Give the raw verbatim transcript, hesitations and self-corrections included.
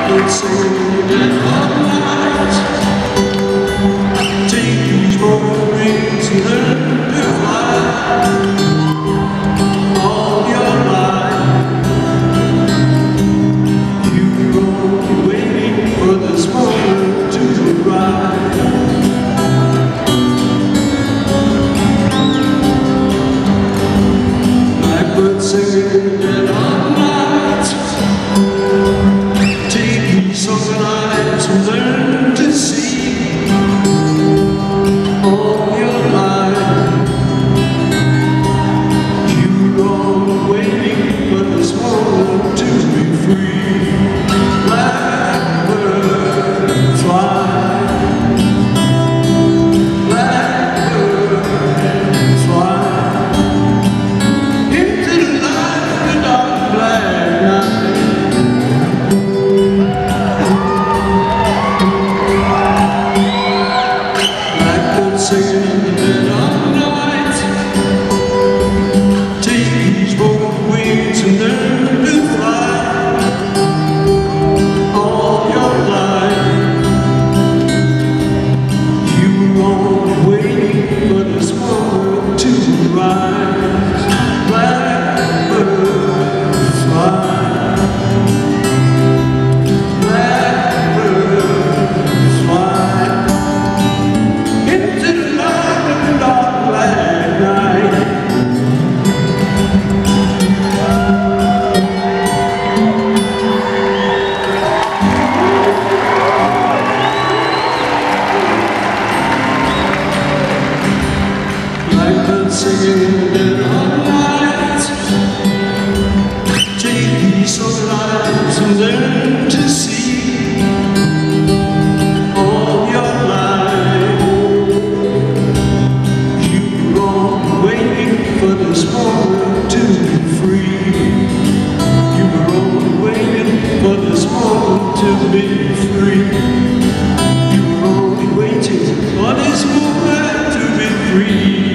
been singing all night. Take these broken wings and learn to fly. All your life you've only waiting for this moment to arrive. Blackbird singing dead all night. Take these open eyes and learn to see. All your life you're all waiting for this moment to be free. Blackbird fly. Blackbird fly. Into the light of the dark black night. Blackbird singing dead all night. Take these broken wings and learn to fly. All your life you were only waiting for this moment to rise. Blackbird fly. Blackbird fly. Into the light of the dark black night. Blackbird singing dead all night. Take these old lives and learn to see. All your life you were only waiting for this moment to be free. You were only waiting for this moment to be free. You were only waiting for this moment to be free.